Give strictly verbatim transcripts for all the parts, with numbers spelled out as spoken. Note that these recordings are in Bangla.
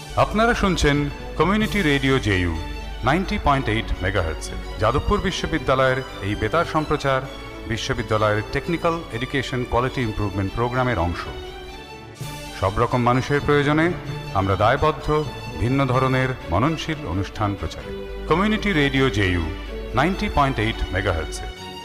আপনারা শুনছেন community radio JU ninety point eight মেগাহার্টজে। যাদবপুর বিশ্ববিদ্যালয়ের এই বেতার সম্প্রচার বিশ্ববিদ্যালয়ের টেকনিক্যাল এডুকেশন কোয়ালিটি ইমপ্রুভমেন্ট প্রোগ্রামের অংশ। সব রকম মানুষের প্রয়োজনে আমরা দায়বদ্ধ ভিন্ন ধরনের মননশীল অনুষ্ঠান প্রচারে। Community radio JU ninety point eight মেগাহার্টজে।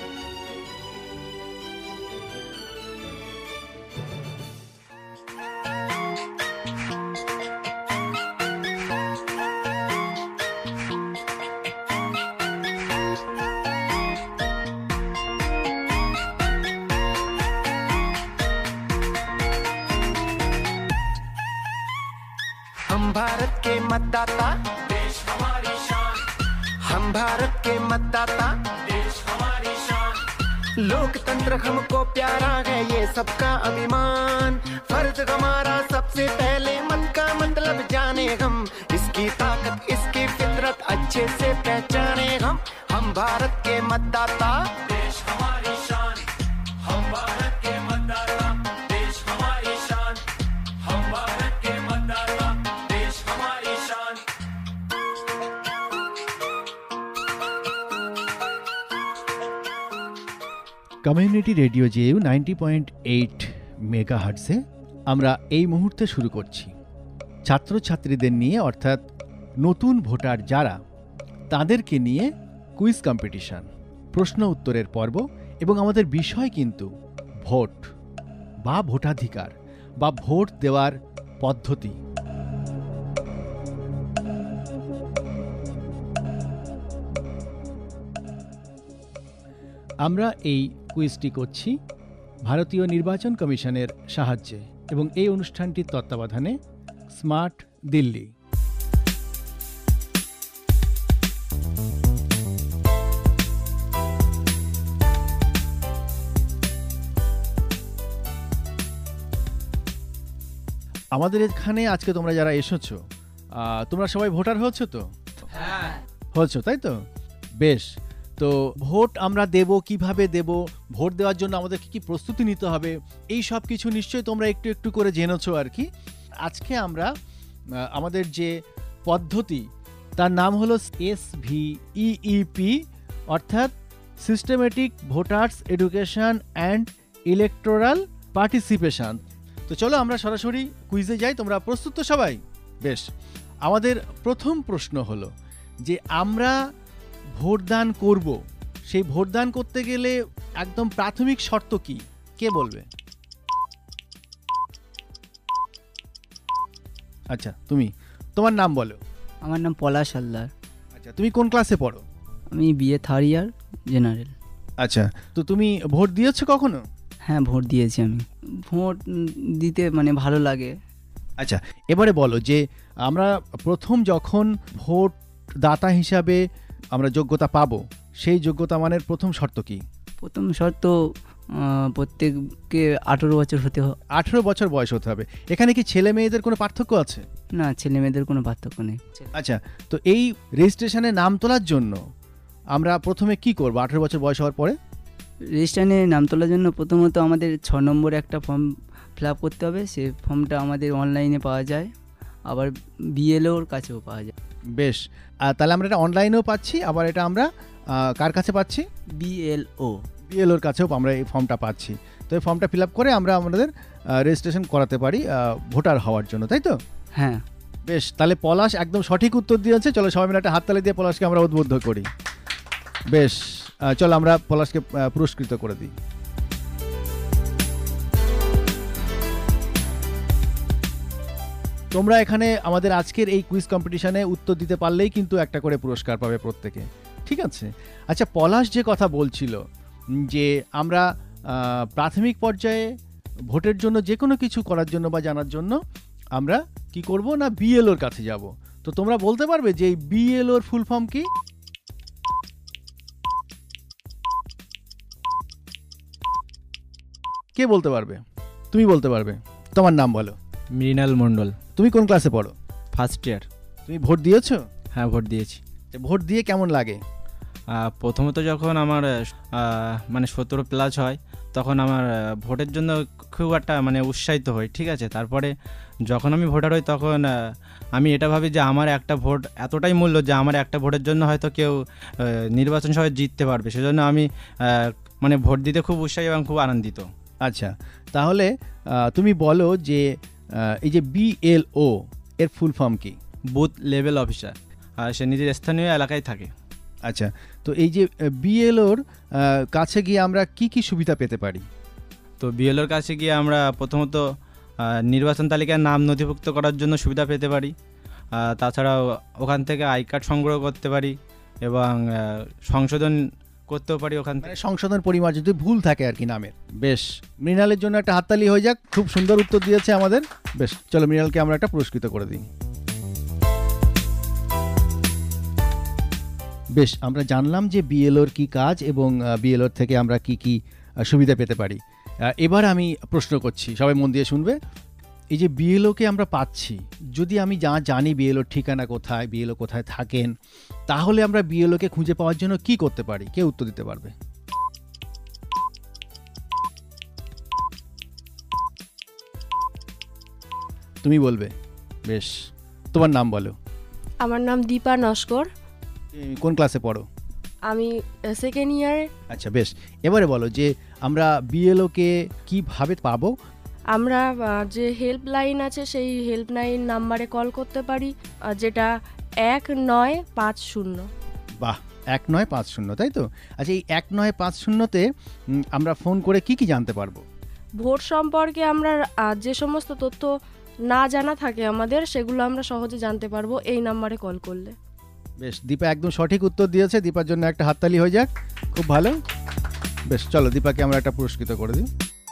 हम भारत के मतदाता, देश हमारी शान। हम भारत के मतदाता, देश हमारी शान। लोकतंत्र हमको प्यारा है, ये सबका अभिमान। फर्ज हमारा सबसे पहले मत का मतलब जाने हम, इसकी ताकत इसकी फितरत अच्छे से पहचाने हम। हम भारत के मतदाता, देश हमारी शान। हम भारत के मतदाता, देश हमारी शान। हम भारत के मतदाता, देश हमारी शान। Community radio JU ninety point eight মেগাহার্টজে আমরা এই মুহূর্তে শুরু করছি ছাত্রছাত্রীদের নিয়ে, অর্থাৎ নতুন ভোটার যারা, তাদেরকে নিয়ে কুইজ কম্পিটিশন, প্রশ্ন উত্তরের পর্ব। এবং আমাদের বিষয় কিন্তু ভোট বা ভোটাধিকার বা ভোট দেওয়ার পদ্ধতি। আমরা এই কুইজটি করছি ভারতীয় নির্বাচন কমিশনের সাহায্যে এবং এই অনুষ্ঠানটির তত্ত্বাবধানে স্মার্ট দিল্লি। আমাদের এখানে আজকে তোমরা যারা এসেছো, তোমরা সবাই ভোটার হচ্ছ তো? হ্যাঁ, হচ্ছ, তাই তো? বেশ। তো ভোট আমরা দেব, কিভাবে দেব, ভোট দেওয়ার জন্য আমাদের কি কি প্রস্তুতি নিতে হবে, এই সব কিছু নিশ্চয়ই তোমরা একটু একটু করে জেনেছো আর কি। আজকে আমরা আমাদের যে পদ্ধতি তার নাম হলো S V E E P, অর্থাৎ systematic voters education and electoral participation. তো চলো আমরা সরাসরি কুইজে যাই। তোমরা প্রস্তুত তো সবাই? বেশ। আমাদের প্রথম প্রশ্ন হলো যে আমরা ভোটদান করব, সেই ভোটদান করতে গেলে একদম প্রাথমিক শর্ত কি, কে বলবে? আচ্ছা, তুমি, তোমার নাম বলো। আমার নাম পলাশ হালদার। আচ্ছা, তুমি কোন ক্লাসে পড়ো? আমি বিএ থার্ড ইয়ার জেনারেল। আচ্ছা, তো তুমি ভোট দিয়েছো কখনো? হ্যাঁ, ভোট দিয়েছি আমি। ভোট দিতে মানে ভালো লাগে। আচ্ছা, এবারে বলো যে আমরা প্রথম যখন ভোট দাতা হিসাবে আমরা যোগ্যতা পাবো, সেই যোগ্যতা মানের প্রথম শর্ত কি? প্রথম শর্ত প্রত্যেককে আঠেরো বছর হতে হবে। আঠেরো বছর বয়স হতে হবে। এখানে কি ছেলে মেয়েদের কোনো পার্থক্য আছে? না, ছেলে মেয়েদের কোনো পার্থক্য নেই। আচ্ছা, তো এই রেজিস্ট্রেশনে নাম তোলার জন্য আমরা প্রথমে কি করবো আঠেরো বছর বয়স হওয়ার পরে? রেজিস্ট্রেশনে নাম তোলার জন্য প্রথমত আমাদের ছ নম্বরে একটা ফর্ম ফিল আপ করতে হবে। সেই ফর্মটা আমাদের অনলাইনে পাওয়া যায়, আবার বিএলওর কাছেও পাওয়া যায়। বেশ, তাহলে আমরা এটা অনলাইনেও পাচ্ছি, আবার এটা আমরা কার কাছে পাচ্ছি? বিএলও বিএলওর কাছেও আমরা এই ফর্মটা পাচ্ছি। তো এই ফর্মটা ফিল আপ করে আমরা আমাদের রেজিস্ট্রেশন করাতে পারি ভোটার হওয়ার জন্য, তাই তো? হ্যাঁ। বেশ, তাহলে পলাশ একদম সঠিক উত্তর দিয়েছে। চলো সবাই মিলে একটা হাততালি দিয়ে পলাশকে আমরা উদ্বুদ্ধ করি। বেশ, চলো আমরা পলাশকে পুরস্কৃত করে দিই। তোমরা এখানে আমাদের আজকের এই কুইজ কম্পিটিশনে উত্তর দিতে পারলেই কিন্তু একটা করে পুরস্কার পাবে প্রত্যেকে, ঠিক আছে? আচ্ছা, পলাশ যে কথা বলছিল যে আমরা প্রাথমিক পর্যায়ে ভোটের জন্য যে কোনো কিছু করার জন্য বা জানার জন্য আমরা কি করব না, বিএলওর কাছে যাব। তো তোমরা বলতে পারবে যে এই বিএলওর ফুল ফর্ম কি? কে বলতে পারবে? তুমি বলতে পারবে। তোমার নাম বলো। মৃণাল মণ্ডল। তুমি কোন ক্লাসে পড়ো? First year. তুমি ভোট দিয়েছো? হ্যাঁ, ভোট দিয়েছি। ভোট দিয়ে কেমন লাগে? প্রথমত যখন আমার মানে সতেরো প্লাস হয় তখন আমার ভোটের জন্য খুব একটা মানে উৎসাহিত হই, ঠিক আছে। তারপরে যখন আমি ভোটার হই তখন আহ, আমি এটা ভাবি যে আমার একটা ভোট এতটাই মূল্য যে আমার একটা ভোটের জন্য হয়তো কেউ আহ, নির্বাচন সভায় জিততে পারবে, সেজন্য আমি আহ, মানে ভোট দিতে খুব উৎসাহী এবং খুব আনন্দিত। আচ্ছা, তাহলে আহ, তুমি বলো যে আহ, এই যে বিএলও এর ফুল ফর্ম কি? বুথ লেভেল অফিসার, আর সে নিজের স্থানীয় এলাকায় থাকে। আচ্ছা, তো এই যে বিএলওর কাছে গিয়ে আমরা কি কি সুবিধা পেতে পারি? তো বিএলওর কাছে গিয়ে আমরা প্রথমত আহ, নির্বাচন তালিকায় নাম নথিভুক্ত করার জন্য সুবিধা পেতে পারি। আহ, তাছাড়াও ওখান থেকে আই কার্ড সংগ্রহ করতে পারি এবং আহ, সংশোধন করতেও পারি ওখান থেকে। মানে সংশোধন পরিমাণ যদি ভুল থাকে আর কি নামের। বেশ, মৃণালের জন্য একটা হাততালি হয়ে যাক, খুব সুন্দর উত্তর দিয়েছে আমাদের। বেশ, চলো মৃণালকে আমরা একটা পুরস্কৃত করে দিই। বেশ, আমরা জানলাম যে বিএলওর কি কাজ এবং বিএলওর থেকে আমরা কি কি আহ, সুবিধা পেতে পারি। আহ, এবার আমি প্রশ্ন করছি, সবাই মন দিয়ে শুনবে। এই যে বিএলওকে আমরা পাচ্ছি, যদি আমি যা জানি বিএলওর ঠিকানা কোথায়, বিএলও কোথায় থাকেন, তাহলে আমরা বিএলওকে খুঁজে পাওয়ার জন্য কি করতে পারি? কে উত্তর দিতে পারবে? তুমি বলবে? বেশ, তোমার নাম বলো। আমার নাম দীপা নস্কর, তুমি কোন ক্লাসে পড়ো? আমি সেকেন্ড ইয়ার। আচ্ছা, বেশ, এবারে বলো যে আমরা বিএলওকে কিভাবে পাবো? আমরা আহ, যে হেল্পলাইন আছে সেই হেল্পলাইন নাম্বারে কল করতে পারি, আহ, যেটা এক নয় পাঁচ শূন্য। বাহ, এক নয় পাঁচ শূন্য, তাই তো? আচ্ছা, এই এক নয় পাঁচ শূন্যতে উম, আমরা ফোন করে কি কি জানতে পারবো? ভোট সম্পর্কে আমরা আহ, যে সমস্ত তথ্য না জানা থাকে আমাদের, সেগুলো আমরা সহজে জানতে পারবো এই নাম্বারে কল করলে। বেশ, দীপা একদম সঠিক উত্তর দিয়েছে। দীপার জন্য একটা হাততালি হয়ে যাক, খুব ভালো। বেশ, চলো দীপাকে আমরা একটা পুরস্কৃত করে দিই।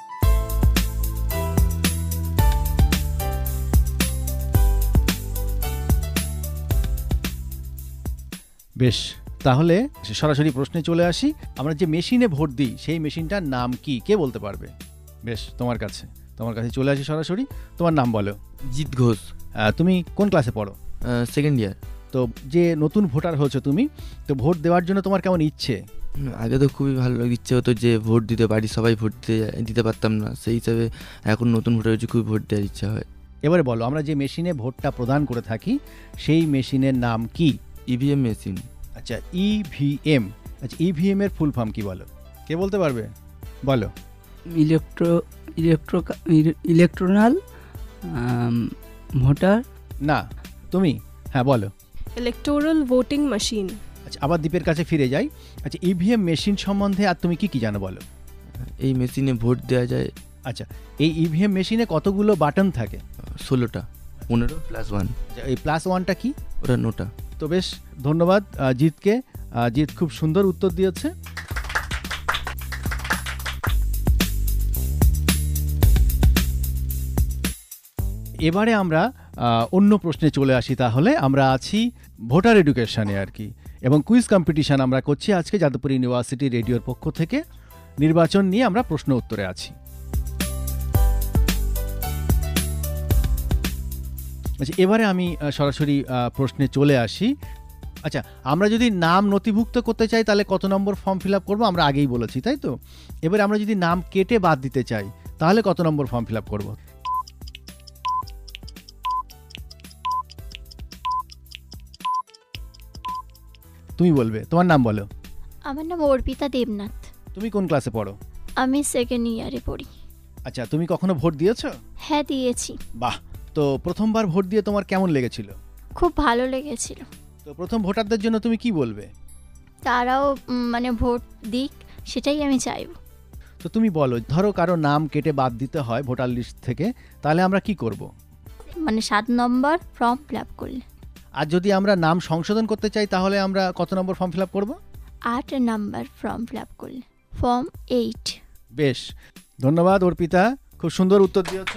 বেশ, তাহলে সরাসরি প্রশ্নে চলে আসি। আমরা যে মেশিনে ভোট দিই সেই মেশিনটার নাম কি? কে বলতে পারবে? বেশ, তোমার কাছে তোমার কাছে চলে আসি সরাসরি। তোমার নাম বলো। জিৎ ঘোষ, আহ, তুমি কোন ক্লাসে পড়ো? Second year. তো যে নতুন ভোটার হয়েছো তুমি, তো ভোট দেওয়ার জন্য তোমার কেমন ইচ্ছে? আগে তো খুবই ভালো ইচ্ছে হতো যে ভোট দিতে পারি, সবাই ভোট দিতে দিতে পারতাম না, সেই হিসাবে এখন নতুন ভোটার হচ্ছে খুবই ভোট দেওয়ার ইচ্ছা হয়। এবারে বলো, আমরা যে মেশিনে ভোটটা প্রদান করে থাকি সেই মেশিনের নাম কি? EVM machine. আচ্ছা, ইভিএম। আচ্ছা, ইভিএম এর ফুল ফর্ম কি বলো? কে বলতে পারবে? বলো। Electro electro electoral voter. না, তুমি? হ্যাঁ, বলো। Electoral voting machine. আচ্ছা, আবার দীপের কাছে ফিরে যাই। আচ্ছা, ইভিএম মেশিন সম্বন্ধে আর তুমি কি কি জানো বলো? এই মেশিনে ভোট দেওয়া যায়। আচ্ছা, এই ইভিএম মেশিনে কতগুলো বাটন থাকে? ষোলোটা, পনেরো প্লাস ওয়ান। আচ্ছা, এই প্লাস ওয়ানটা কি? ওটা নোটা। তো বেশ, ধন্যবাদ আহ, জিতকে। আহ, জিত খুব সুন্দর উত্তর দিয়েছে। এবারে আমরা আহ, অন্য প্রশ্নে চলে আসি। তাহলে আমরা আছি ভোটার এডুকেশনে আর কি, এবং কুইজ কম্পিটিশন আমরা করছি আজকে যাদবপুর ইউনিভার্সিটি রেডিওর পক্ষ থেকে। নির্বাচন নিয়ে আমরা প্রশ্ন উত্তরে আছি। আচ্ছা, এবারে আমি আহ, সরাসরি আহ, প্রশ্নে চলে আসি। আচ্ছা, আমরা যদি নাম নথিভুক্ত করতে চাই তাহলে কত নম্বর ফর্ম ফিল আপ করবো? আমরা আগেই বলেছি, তাই তো? এবারে আমরা যদি নাম কেটে বাদ দিতে চাই তাহলে কত নম্বর ফর্ম ফিল আপ করবো? তুমি বলবে। তোমার নাম বলো। আমার নাম অর্পিতা দেবনাথ, তুমি কোন ক্লাসে পড়ো? আমি সেকেন্ড ইয়ারে পড়ি। আচ্ছা, তুমি কখনো ভোট দিয়েছো? হ্যাঁ, দিয়েছি। বাহ, তো প্রথমবার ভোট দিয়ে তোমার কেমন লেগেছিল? খুব ভালো লেগেছিল। তো প্রথম ভোটারদের জন্য তুমি কি বলবে? তারাও উম, মানে ভোট দিক, সেটাই আমি চাইব। তো তুমি বলো, ধরো কারো নাম কেটে বাদ দিতে হয় ভোটার লিস্ট থেকে, তাহলে আমরা কি করব? মানে সাত নম্বর ফর্ম ফিল আপ করলে। আর যদি আমরা নাম সংশোধন করতে চাই তাহলে আমরা কত নম্বর ফর্ম ফিল আপ করবো? আট নাম্বার ফর্ম ফিল আপ করলে, ফর্ম এইট। বেশ, ধন্যবাদ অর্পিতা, খুব সুন্দর উত্তর দিয়েছ।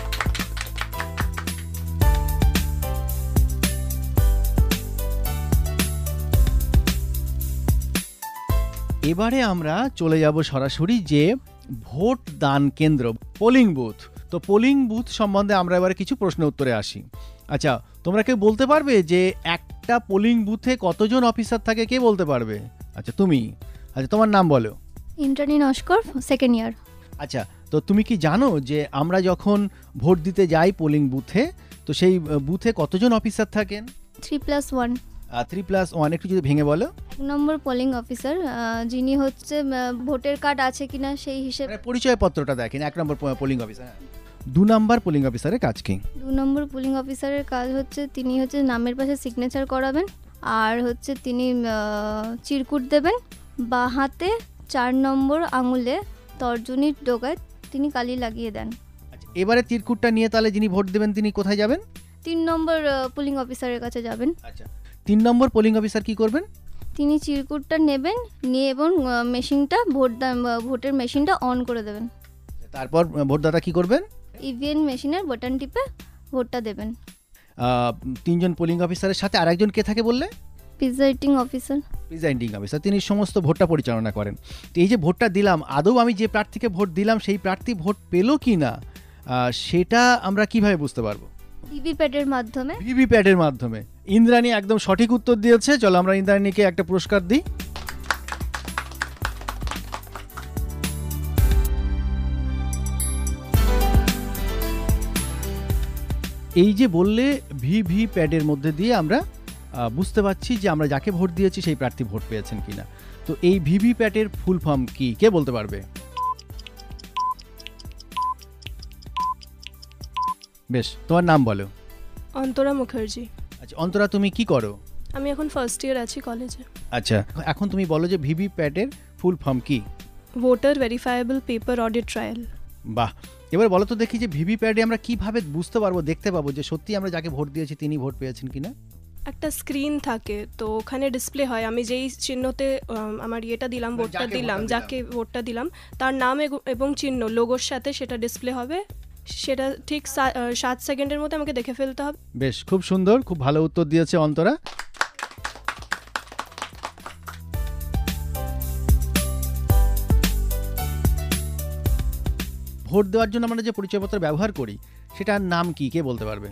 এবারে আমরা চলে যাব সরাসরি যে ভোট দান কেন্দ্র, পোলিং বুথ। তো পোলিং বুথ সম্বন্ধে আমরা এবারে কিছু প্রশ্ন উত্তরে আসি। আচ্ছা, তোমরা কেউ বলতে পারবে যে একটা পোলিং বুথে কতজন অফিসার থাকে? কে বলতে পারবে? আচ্ছা, তুমি। আচ্ছা, তোমার নাম বলো। Indrani Naskar, second year. আচ্ছা, তো তুমি কি জানো যে আমরা যখন ভোট দিতে যাই পোলিং বুথে, তো সেই বুথে কতজন অফিসার থাকেন? Three plus one. Three plus one একটু যদি ভেঙে বলো। এক নম্বর পোলিং অফিসার, যিনি হচ্ছে আহ, ভোটার কার্ড আছে কিনা সেই হিসেবে মানে পরিচয়পত্রটা দেখেন, এক নম্বর পোলিং অফিসার। দু নম্বর পোলিং অফিসারের কাজ কি? দু নম্বর পোলিং অফিসারের কাজ হচ্ছে তিনি হচ্ছে নামের পাশে সিগনেচার করাবেন, আর হচ্ছে তিনি আহ, চিরকুট দেবেন, বা হাতে চার নম্বর আঙুলে তর্জনীর ডোকায় তিনি কালি লাগিয়ে দেন। আচ্ছা, এবারে তিরকুটটা নিয়ে তাহলে যিনি ভোট দেবেন তিনি কোথায় যাবেন? তিন নম্বর পোলিং অফিসারের কাছে যাবেন। আচ্ছা, তিন নম্বর পোলিং অফিসার কি করবেন? তিনি চিরকুটটা নেবেন, নিয়ে এবং মেশিনটা ভোট দা- ভোটের মেশিনটা অন করে দেবেন। তারপর ভোটদাতা কি করবেন? ইভিএম মেশিনের বাটন টিপে ভোটটা দেবেন। আহ, তিনজন পোলিং অফিসারের সাথে আরেকজন কে থাকে বললে? Presiding officer. প্রিজাইডিং অফিসার, তিনি সমস্ত ভোটটা পরিচালনা করেন। তো এই যে ভোটটা দিলাম, আদৌ আমি যে প্রার্থীকে ভোট দিলাম সেই প্রার্থী ভোট পেলো কি না আহ, সেটা আমরা কিভাবে বুঝতে পারবো? ভিভিপ্যাটের মাধ্যমে। ভিভিপ্যাটের মাধ্যমে। ইন্দ্রাণী একদম সঠিক উত্তর দিয়েছে। চলো আমরা ইন্দ্রাণীকে একটা পুরস্কার দিই। এই যে বললে ভিভি প্যাডের মধ্যে দিয়ে আমরা আহ, বুঝতে পারছি যে আমরা যাকে ভোট দিয়েছি সেই প্রার্থী ভোট পেয়েছেন কিনা। তো এই ভিভি প্যাডের ফুল ফর্ম কি, কে বলতে পারবে? বেশ, তোমার নাম বলো। অন্তরা মুখার্জি। আচ্ছা অন্তরা, তুমি কি করো? আমি এখন ফার্স্ট ইয়ার আছি কলেজে। আচ্ছা, এখন তুমি বলো যে ভিভি প্যাডের ফুল ফর্ম কি? Voter verifiable paper audit trial. বাহ, এবার বলো তো দেখি যে ভিভি প্যাডে আমরা কিভাবে বুঝতে পারবো, দেখতে পাবো যে সত্যি আমরা যাকে ভোট দিয়েছি তিনি ভোট পেয়েছেন কিনা? একটা স্ক্রিন থাকে, তো ওখানে ডিসপ্লে হয় আমি যেই চিহ্নতে আম, আমার ইয়েটা দিলাম, ভোটটা যাকে দিলাম, ভোটটা যাকে ভোটটা দিলাম তার নাম এগ- এবং চিহ্ন লোগোর সাথে সেটা ডিসপ্লে হবে। সেটা ঠিক সা- আহ, সাত সেকেন্ডের মধ্যে আমাকে দেখে ফেলতে হবে। বেশ, খুব সুন্দর, খুব ভালো উত্তর দিয়েছে অন্তরা। ভোট দেওয়ার জন্য আমরা যে পরিচয়পত্র ব্যবহার করি সেটার নাম কি, কে বলতে পারবে?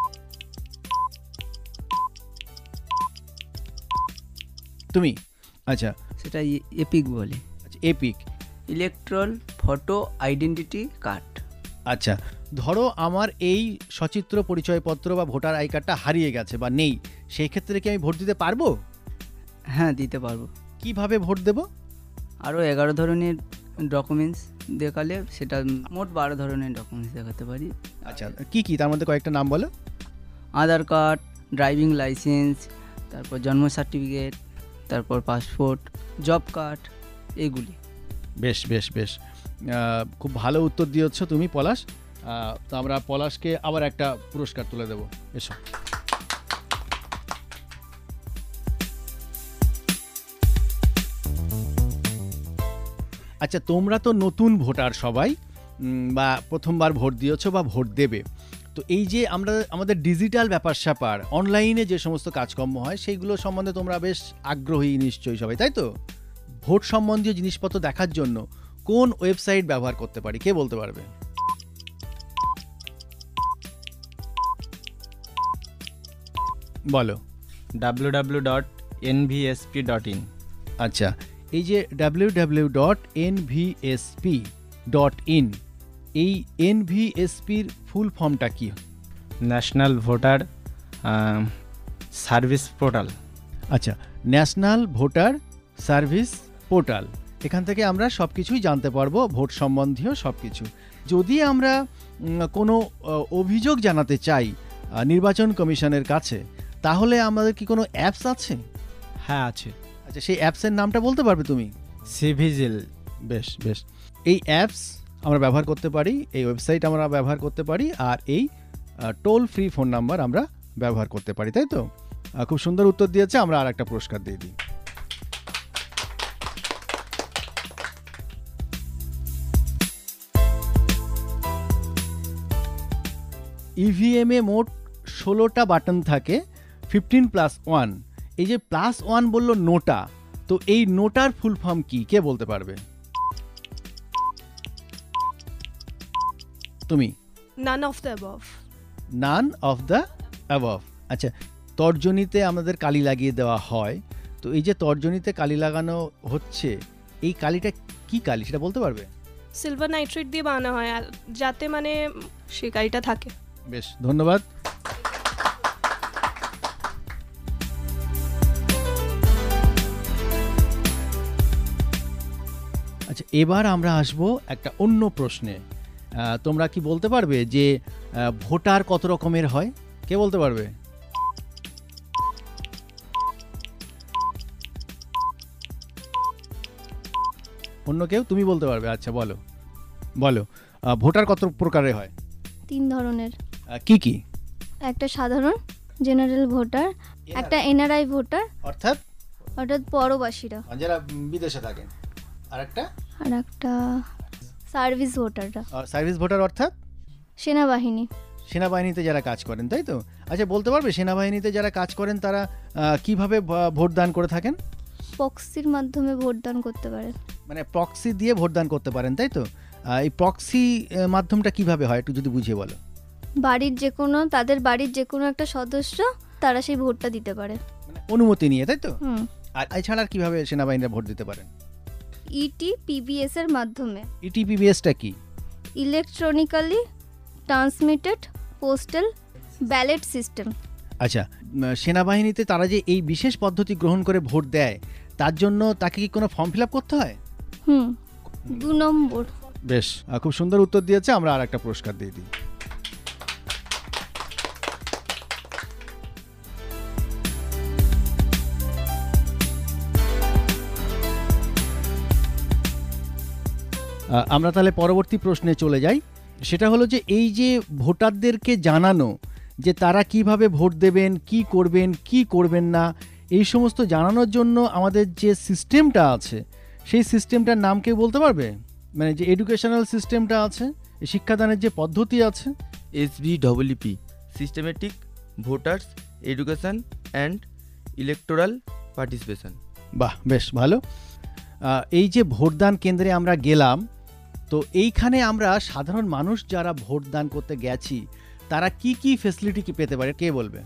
তুমি? আচ্ছা সেটা এপিক বলে। আচ্ছা, EPIC. Electoral photo identity card. আচ্ছা, ধরো আমার এই সচিত্র পরিচয়পত্র বা ভোটার আই কার্ডটা হারিয়ে গেছে বা নেই, সেই ক্ষেত্রে কি আমি ভোট দিতে পারবো? হ্যাঁ, দিতে পারবো। কিভাবে ভোট দেব? আরও এগারো ধরনের ডকুমেন্টস দেখালে সেটা মোট বারো ধরনের ডকুমেন্টস দেখাতে পারি। আচ্ছা, কি কি তার মধ্যে কয়েকটা নাম বলো। আধার কার্ড, ড্রাইভিং লাইসেন্স, তারপর জন্ম সার্টিফিকেট, তারপর পাসপোর্ট, জব কার্ড, এগুলি। বেশ বেশ বেশ, আহ, খুব ভালো উত্তর দিয়েছ তুমি পলাশ। আহ, তো আমরা পলাশকে আবার একটা পুরস্কার তুলে দেবো। এসো। আচ্ছা, তোমরা তো নতুন ভোটার সবাই, উম, বা প্রথমবার ভোট দিয়েছো বা ভোট দেবে। তো এই যে আমরা আমাদের ডিজিটাল ব্যাপার স্যাপার অনলাইনে যে সমস্ত কাজকর্ম হয় সেইগুলো সম্বন্ধে তোমরা বেশ আগ্রহী নিশ্চয়ই সবাই, তাই তো? ভোট সম্বন্ধীয় জিনিসপত্র দেখার জন্য কোন ওয়েবসাইট ব্যবহার করতে পারি, কে বলতে পারবে? বলো। W W dot N V S P dot in. আচ্ছা, এই যে W W dot N V S P dot in, এই এন ভি এস পির ফুল ফর্মটা কি? National voter service portal. আচ্ছা, ন্যাশনাল ভোটার সার্ভিস পোর্টাল। এখান থেকে আমরা সব কিছুই জানতে পারবো, ভোট সম্বন্ধীয় সব কিছু। যদি আমরা উম, কোনো আহ, অভিযোগ জানাতে চাই আহ, নির্বাচন কমিশনের কাছে, তাহলে আমাদের কি কোনো অ্যাপস আছে? হ্যাঁ আছে। আচ্ছা, সেই অ্যাপসের নামটা বলতে পারবে তুমি? সিভিজিল। বেশ বেশ, এই অ্যাপস আমরা ব্যবহার করতে পারি, এই ওয়েবসাইট আমরা ব্যবহার করতে পারি, আর এই টোল ফ্রি ফোন নাম্বার আমরা ব্যবহার করতে পারি, তাই তো? আহ, খুব সুন্দর উত্তর দিয়েছে। আমরা আর একটা পুরস্কার দিয়ে দিই। ইভিএম এ মোট ষোলোটা বাটন থাকে, ফিফটিন প্লাস ওয়ান। এই যে প্লাস ওয়ান বললো নোটা, তো এই নোটার ফুল ফর্ম কি, কে বলতে পারবে? তুমি? None of the above. None of the above. আচ্ছা, তর্জনীতে আমাদের কালি লাগিয়ে দেওয়া হয়, তো এই যে তর্জনীতে কালি লাগানো হচ্ছে, এই কালিটা কি কালি সেটা বলতে পারবে? সিলভার নাইট্রেট দিয়ে বানানো হয় আর যাতে মানে সেই কালিটা থাকে। বেশ, ধন্যবাদ। আচ্ছা, এবার আমরা আসব একটা অন্য প্রশ্নে। আহ, তোমরা কি বলতে পারবে যে আহ, ভোটার কত রকমের হয়? কে বলতে পারবে? অন্য কেউ? তুমি বলতে পারবে। আচ্ছা, বলো বলো আহ, ভোটার কত প্রকারের হয়? তিন ধরনের। আহ, কি কি? একটা সাধারণ জেনারেল ভোটার, একটা এনআরআই ভোটার অর্থাৎ অর্থাৎ পরবাসীরা, যারা বিদেশে থাকেন, আর একটা আর একটা সার্ভিস ভোটাররা। সার্ভিস ভোটার অর্থাৎ সেনাবাহিনী, সেনাবাহিনীতে যারা কাজ করেন, তাই তো? আচ্ছা, বলতে পারবে সেনাবাহিনীতে যারা কাজ করেন তারা আহ, কিভাবে ভ- ভোট দান করে থাকেন? প্রক্সির মাধ্যমে ভোট দান করতে পারে। মানে প্রক্সি দিয়ে ভোট দান করতে পারেন, তাই তো? আহ, এই প্রক্সি আহ, মাধ্যমটা কিভাবে হয় একটু যদি বুঝিয়ে বলো। বাড়ির যে কোনো তাদের বাড়ির যে কোনো একটা সদস্য তারা সেই ভোটটা দিতে পারে মানে অনুমতি নিয়ে, তাই তো? হুম। আর এছাড়া আর কিভাবে সেনাবাহিনীরা ভোট দিতে পারেন? ইটি পিবিএস এর মাধ্যমে। ইটিপিবিএসটা কি? Electronically transmitted postal ballot system. আচ্ছা, উম, সেনাবাহিনীতে তারা যে এই বিশেষ পদ্ধতি গ্রহণ করে ভোট দেয়, তার জন্য তাকে কি কোনো ফর্ম ফিল আপ করতে হয়? হুম, দু নম্বর। বেশ, আহ, খুব সুন্দর উত্তর দিয়েছে। আমরা আর একটা পুরস্কার দিয়ে দিই। আহ, আমরা তাহলে পরবর্তী প্রশ্নে চলে যাই। সেটা হলো যে এই যে ভোটারদেরকে জানানো যে তারা কিভাবে ভোট দেবেন, কি করবেন, কি করবেন না, এই সমস্ত জানানোর জন্য আমাদের যে সিস্টেমটা আছে, সেই সিস্টেমটার নাম কেউ বলতে পারবে? মানে যে এডুকেশনাল সিস্টেমটা আছে, এই শিক্ষাদানের যে পদ্ধতি আছে। S B W P, systematic voters education and electoral participation. বাহ, বেশ ভালো। আহ, এই যে ভোটদান কেন্দ্রে আমরা গেলাম, তো এইখানে আমরা সাধারণ মানুষ যারা ভোট দান করতে গেছি তারা কি কি ফেসিলিটি কি পেতে পারে, কে বলবে?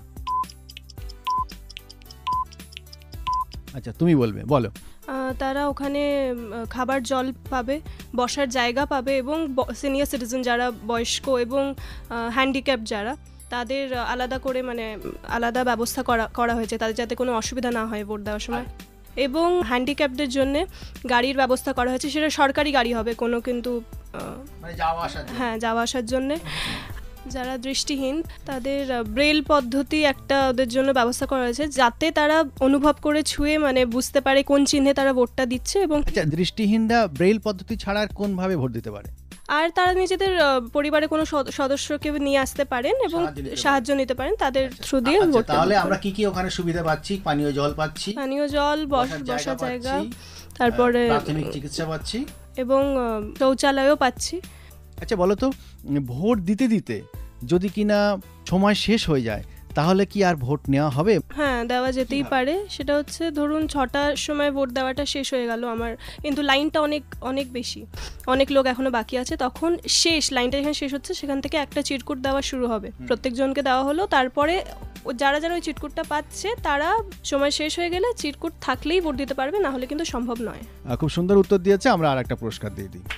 আচ্ছা, তুমি বলবে, বলো। আহ, তারা ওখানে উম, খাবার জল পাবে, বসার জায়গা পাবে এবং সিনিয়র সিটিজেন যারা বয়স্ক এবং হ্যান্ডিক্যাপ যারা, তাদের আহ, আলাদা করে মানে উম, আলাদা ব্যবস্থা করা করা হয়েছে তাদের যাতে কোনো অসুবিধা না হয় ভোট দেওয়ার সময়। এবং হ্যান্ডিক্যাপদের জন্য গাড়ির ব্যবস্থা করা হয়েছে, সেটা সরকারি গাড়ি হবে, কোনো কিন্তু আহ, মানে যাওয়া আসা। হ্যাঁ, যাওয়া আসার জন্যে। যারা দৃষ্টিহীন তাদের ব্রেল পদ্ধতি একটা ওদের জন্য ব্যবস্থা করা হয়েছে যাতে তারা অনুভব করে ছুঁয়ে মানে বুঝতে পারে কোন চিহ্নে তারা ভোটটা দিচ্ছে। এবং আচ্ছা, দৃষ্টিহীনরা ব্রেইল পদ্ধতি ছাড়া আর কোন ভাবে ভোট দিতে পারে? আর তারা নিজেদের আহ, পরিবারে কোনো সদ- সদস্যকে নিয়ে আসতে পারেন এবং সাহায্য নিতে পারেন। সাহায্য নিতে পারেন তাদের থ্রু দিয়ে আচ্ছা, ভোটটা তাহলে দিতে আমরা পারেন। কি কি ওখানে সুবিধা পাচ্ছি? পানীয় জল পাচ্ছি, পানীয় জল, বস- বসার বসার জায়গা, পাচ্ছি, তারপরে আহ, প্রাথমিক চিকিৎসা পাচ্ছি এবং আহ, শৌচালয়ও পাচ্ছি। আচ্ছা, বলো তো, উম, ভোট দিতে দিতে যদি কিনা সময় শেষ হয়ে যায় তাহলে কি আর ভোট নেওয়া হবে? হ্যাঁ, দেওয়া যেতেই কিভাবে? পারে। সেটা হচ্ছে ধরুন ছটার সময় ভোট দেওয়াটা শেষ হয়ে গেল আমার, কিন্তু লাইনটা অনেক অনেক বেশি, অনেক লোক এখনো বাকি আছে, তখন শেষ লাইনটা যেখানে শেষ হচ্ছে সেখান থেকে একটা চিরকুট দেওয়া শুরু হবে, প্রত্যেকজনকে দেওয়া হলো। তারপরে ও- যারা যারা ওই চিরকুটটা পাচ্ছে তারা সময় শেষ হয়ে গেলে চিরকুট থাকলেই ভোট দিতে পারবে, না হলে কিন্তু সম্ভব নয়। আহ, খুব সুন্দর উত্তর দিয়েছে। আমরা আর একটা পুরস্কার দিয়ে দিই।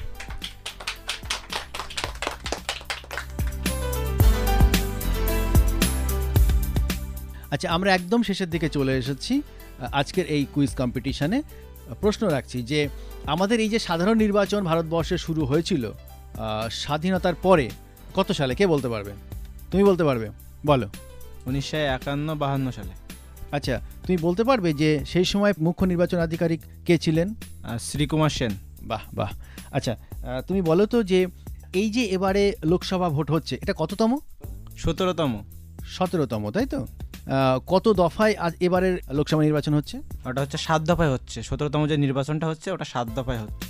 আচ্ছা, আমরা একদম শেষের দিকে চলে এসেছি আহ, আজকের এই কুইজ কম্পিটিশনে। আহ, প্রশ্ন রাখছি যে আমাদের এই যে সাধারণ নির্বাচন ভারতবর্ষে শুরু হয়েছিল আহ, স্বাধীনতার পরে কত সালে, কে বলতে পারবে? তুমি বলতে পারবে, বলো। উনিশশো একান্ন বাহান্ন সালে। আচ্ছা, তুমি বলতে পারবে যে সেই সময় মুখ্য নির্বাচন আধিকারিক কে ছিলেন? আর শ্রীকুমার সেন। বাহ বাহ। আচ্ছা, আহ, তুমি বলো তো যে এই যে এবারে লোকসভা ভোট হচ্ছে, এটা কততম? সতেরোতম। সতেরোতম, তাই তো? আহ, কত দফায় আজ এবারের লোকসভা নির্বাচন হচ্ছে? ওটা হচ্ছে সাত দফায় হচ্ছে, সতেরোতম যে নির্বাচনটা হচ্ছে ওটা সাত দফায় হচ্ছে।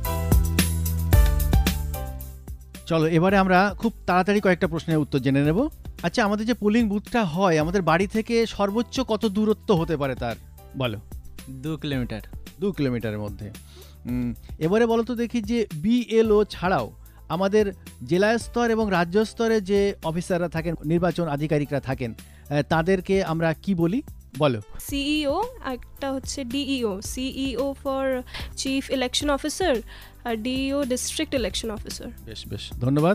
চলো, এবারে আমরা খুব তাড়াতাড়ি কয়েকটা প্রশ্নের উত্তর জেনে নেব। আচ্ছা, আমাদের যে পোলিং বুথটা হয় আমাদের বাড়ি থেকে সর্বোচ্চ কত দূরত্ব হতে পারে তার, বলো। দু কিলোমিটার। দু কিলোমিটারের মধ্যে। উম, এবারে বলো তো দেখি যে বিএলও ছাড়াও আমাদের জেলা স্তর এবং রাজ্য স্তরে যে অফিসাররা থাকেন, নির্বাচন আধিকারিকরা থাকেন, আহ, তাদেরকে আমরা কি বলি? বলো। সিইও, একটা হচ্ছে DEO. CEO for chief election officer আর ডিইও ডিস্ট্রিক্ট ইলেকশন অফিসার। বেশ বেশ, ধন্যবাদ।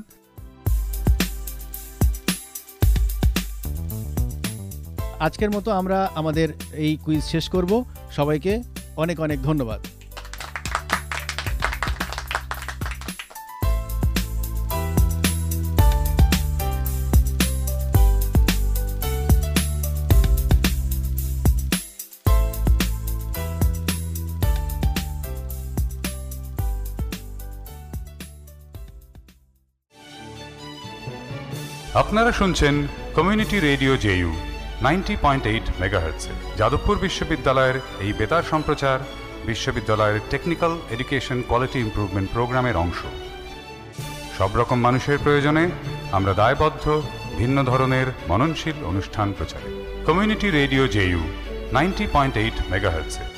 আজকের মতো আমরা আমাদের এই কুইজ শেষ করব। সবাইকে অনেক অনেক ধন্যবাদ। আপনারা শুনছেন community radio JU ninety point eight মেগাহার্টজে। যাদবপুর বিশ্ববিদ্যালয়ের এই বেতার সম্প্রচার বিশ্ববিদ্যালয়ের টেকনিক্যাল এডুকেশন কোয়ালিটি ইমপ্রুভমেন্ট প্রোগ্রামের অংশ। সব রকম মানুষের প্রয়োজনে আমরা দায়বদ্ধ ভিন্ন ধরনের মননশীল অনুষ্ঠান প্রচারে। Community radio JU ninety point eight মেগাহার্টজে।